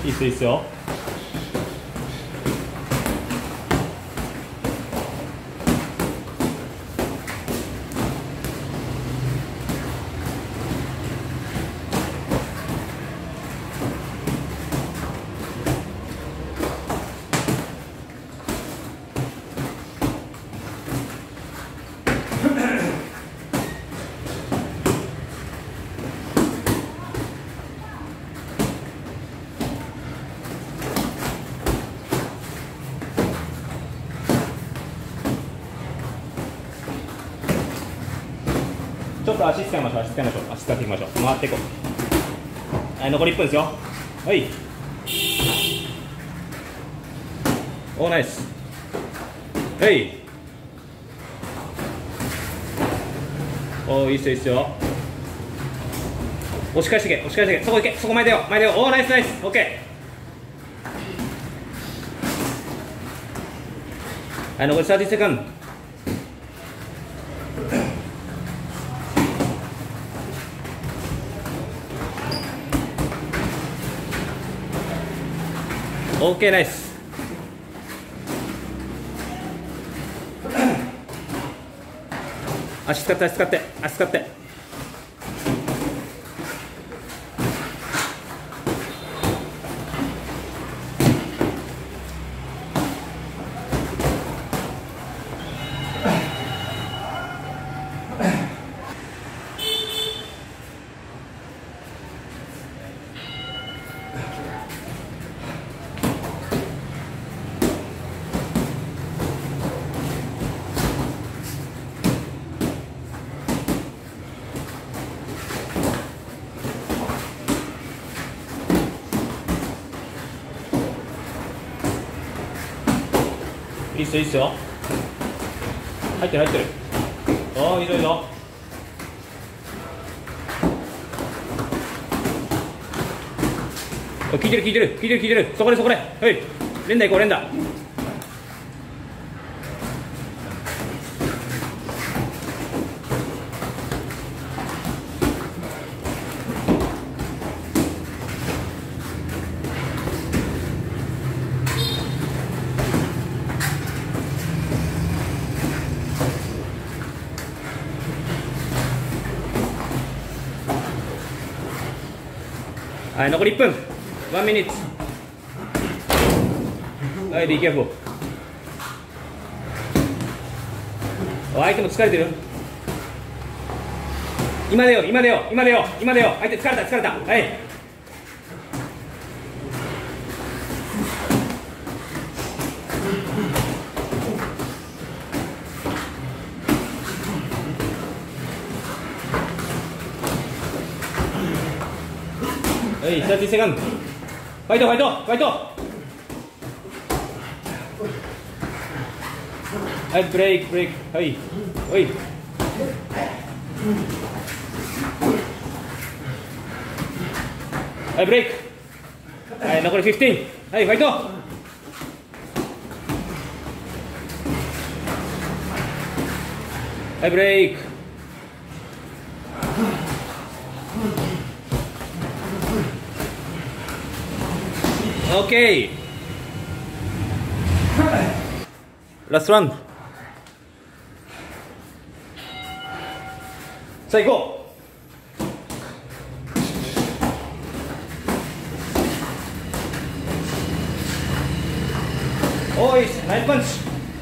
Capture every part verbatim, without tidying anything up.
いいっすいいっすよ。ちょっと足使いましょう、足使いましょう、足使っていきましょう。回っていこう。はい、残りいっぷんですよ。はい。おー、ナイス。はい。おー、いいっすよ、いいっすよ。押し返していけ、押し返していけ。そこ行け、そこ前出よう、前出よう。おー、ナイス、ナイス。オッケー。はい、残りさんじゅっセカンド。オーケー、ナイス。足使って、足使って、足使って。いいっすよ、いいっすよ。入ってる、入ってる。おー、いいぞ、いいぞ。効いてる、効いてる、効いてる、効いてる。そこで、そこで。はい。連打行こう、連打。はい、残りいっぷん。ワンミニッツ。はい、be careful。相手も疲れてる。今だよ、今だよ、今だよ、今だよ。相手疲れた、疲れた。はい。はい、さんじゅっセカンド。ファイト、ファイト、ファイト。はい、ブレイク、ブレイク。はい、はい。はい、ブレイク。はい、残りじゅうご。はい、ファイト。はい、ブレイク。オッケー。ラストラウンド。さあ行こう。おい、ナイスパンチ。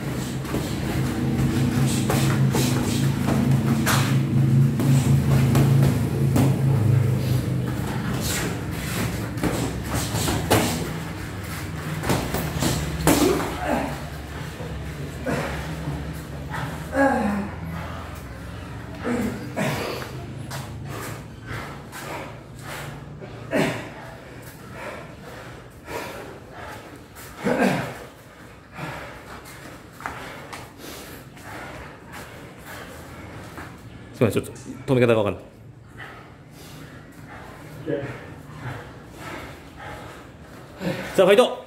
すみません、ちょっと止め方が分かんない。さあ、ファイト。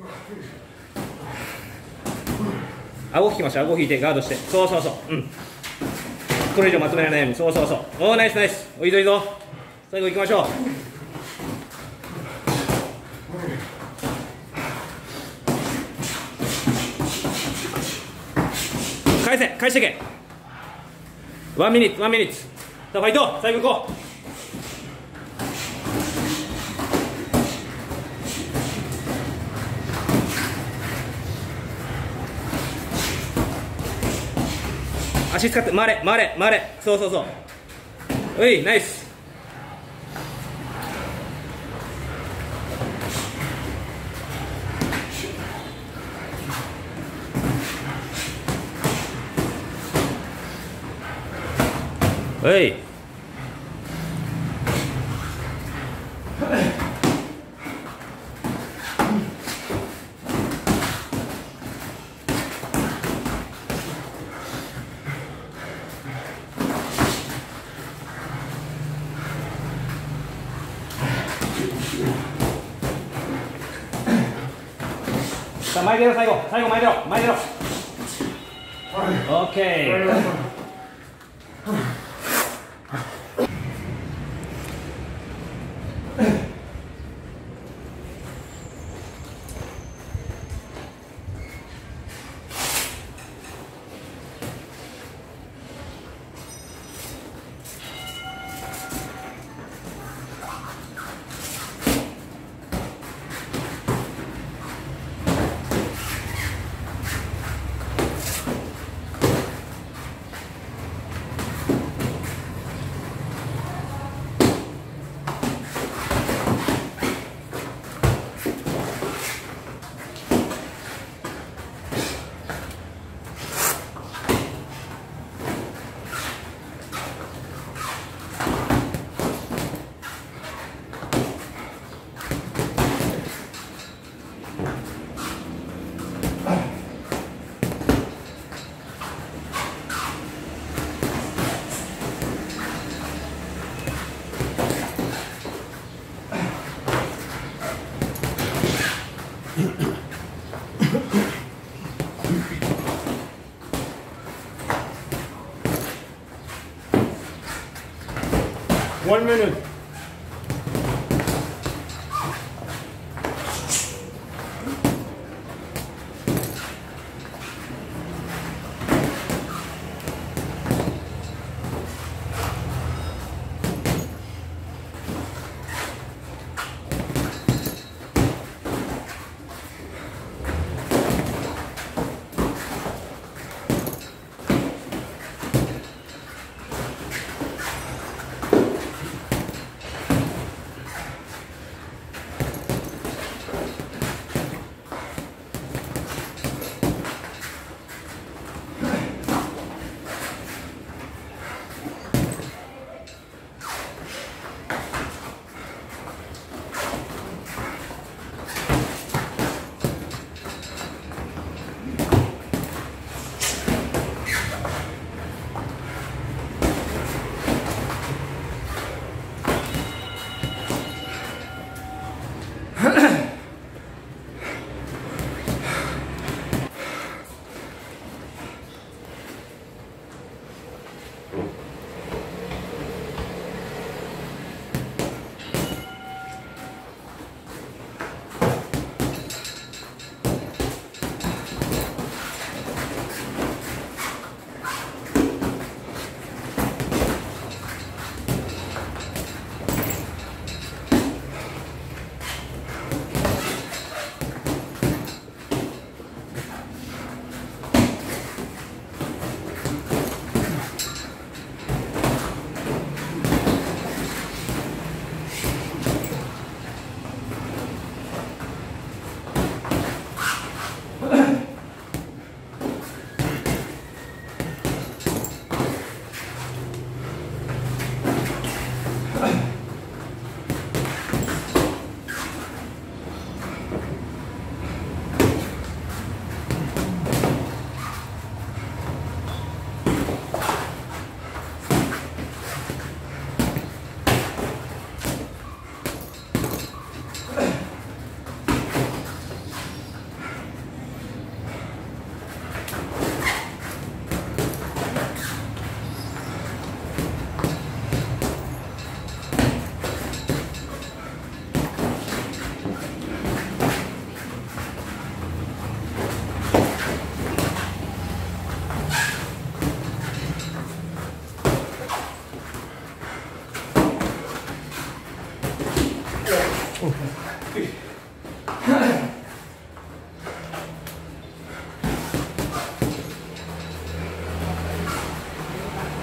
顎引きましょう、顎引いてガードして。そうそうそう。うん。これ以上まとめられないように。そうそうそう。おお、ナイスナイス。おいいぞいいぞ。最後行きましょう。 せ返してけ。ワンミニッツワンミニッツ。さあファイト最後行こう。足使って回れ回れ回れ。そうそうそう。おいナイス。おいさあ前出ろ最後最後前出ろ前出ろ。オッケー。 One minute.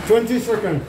twenty seconds.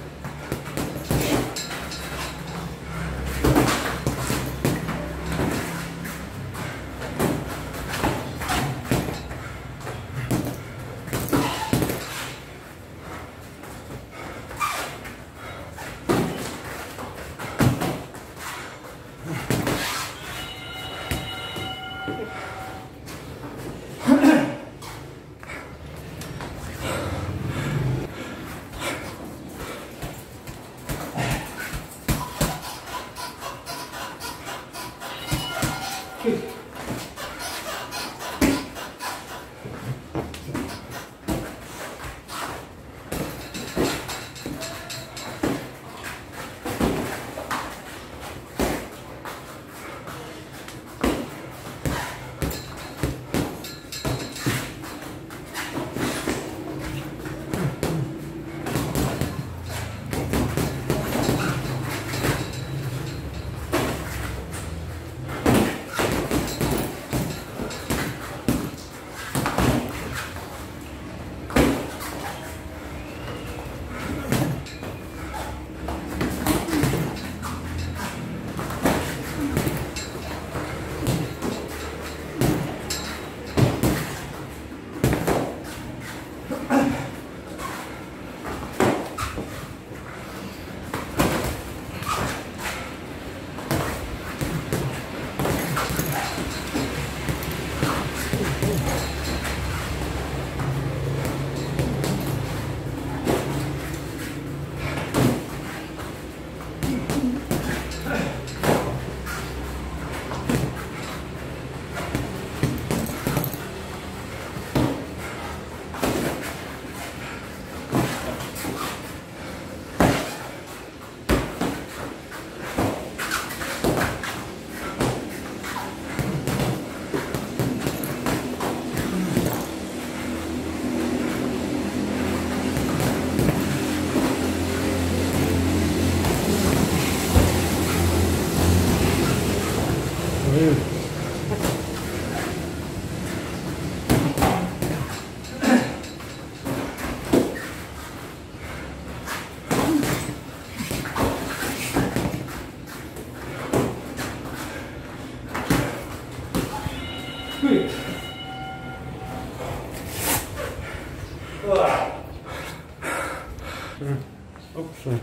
Oops.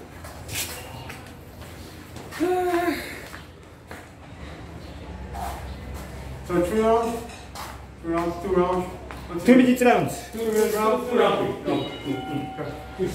So three rounds, three rounds, two rounds. Two minutes rounds. Two minutes rounds, two rounds. Go. Push.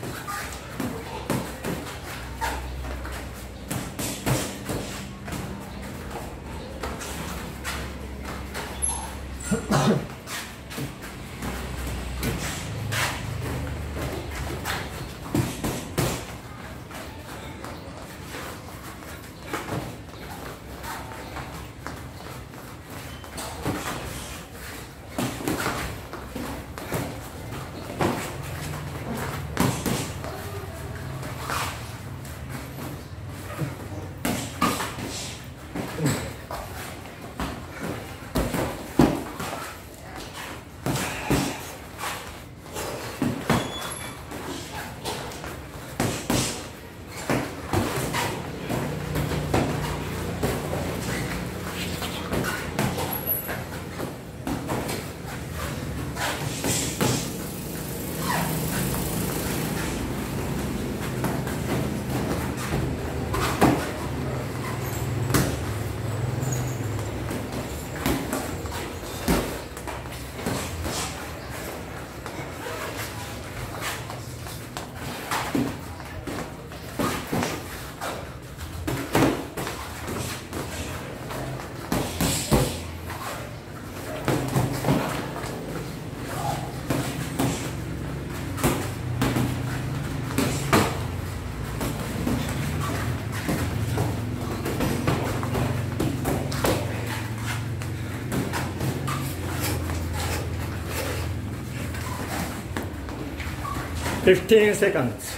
fifteen seconds.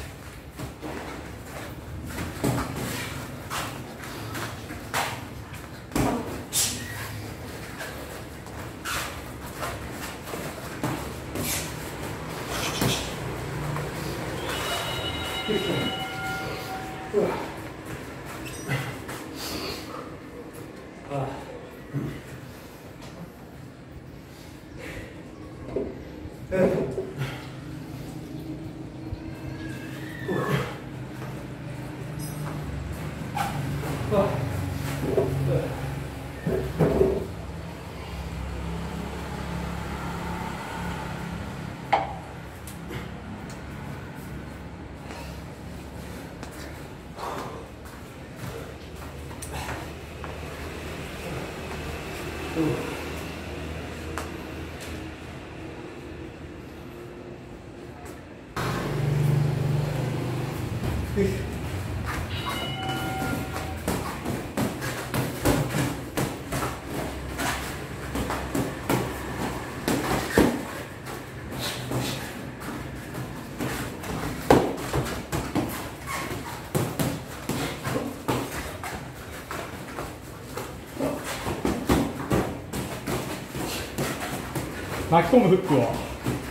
巻き込むフックを。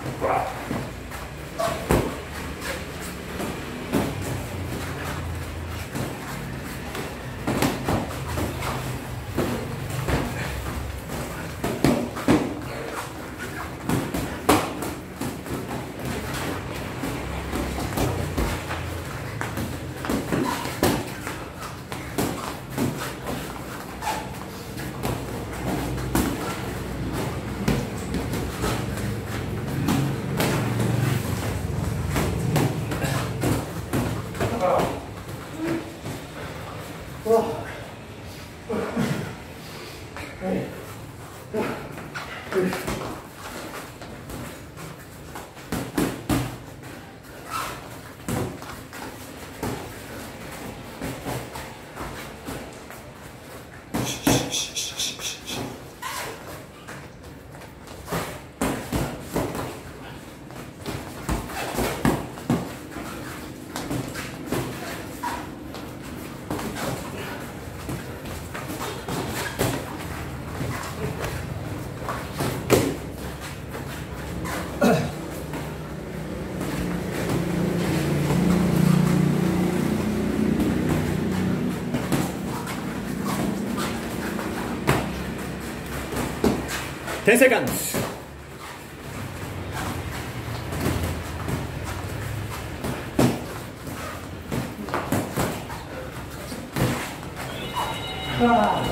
ten seconds. Ah.